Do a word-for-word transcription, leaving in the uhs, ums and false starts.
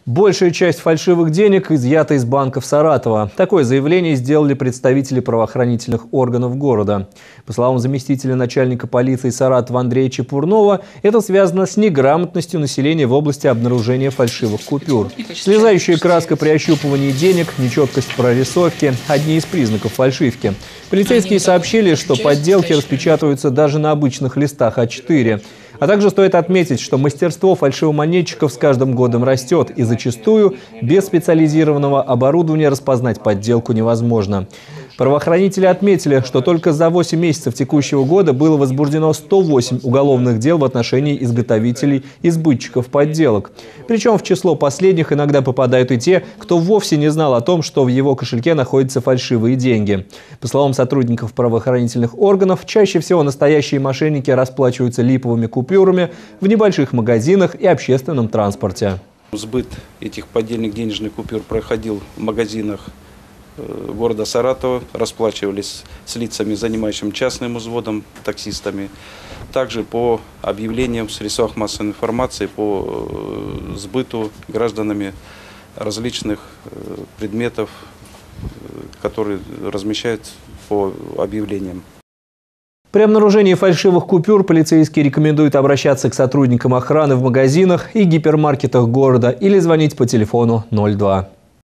Большая часть фальшивых денег изъята из банков Саратова. Такое заявление сделали представители правоохранительных органов города. По словам заместителя начальника полиции Саратова Андрея Чепурнова, это связано с неграмотностью населения в области обнаружения фальшивых купюр. Слезающая краска при ощупывании денег, нечеткость прорисовки – одни из признаков фальшивки. Полицейские сообщили, что подделки распечатываются даже на обычных листах а четыре. А также стоит отметить, что мастерство фальшивомонетчиков с каждым годом растет, и зачастую без специализированного оборудования распознать подделку невозможно. Правоохранители отметили, что только за восемь месяцев текущего года было возбуждено сто восемь уголовных дел в отношении изготовителей и сбытчиков подделок. Причем в число последних иногда попадают и те, кто вовсе не знал о том, что в его кошельке находятся фальшивые деньги. По словам сотрудников правоохранительных органов, чаще всего настоящие мошенники расплачиваются липовыми купюрами в небольших магазинах и общественном транспорте. Сбыт этих поддельных денежных купюр проходил в магазинах города Саратова, расплачивались с лицами, занимающими частным взводом, таксистами. Также по объявлениям в средствах массовой информации по сбыту гражданами различных предметов, которые размещают по объявлениям. При обнаружении фальшивых купюр полицейские рекомендуют обращаться к сотрудникам охраны в магазинах и гипермаркетах города или звонить по телефону ноль два.